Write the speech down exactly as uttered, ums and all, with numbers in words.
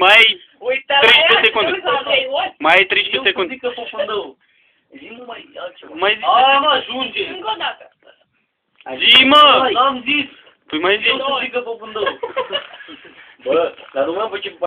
mai Uite, treisprezece secunde. Mai treisprezece secunde. Zică pofundău. Zi-mă mai altceva. Mai zi. Aia mă ajunge. Încă o dată. Zi, mă! Am zis. Păi mai zi. Eu să zică pofundău. Bă, dar nu mă am făcut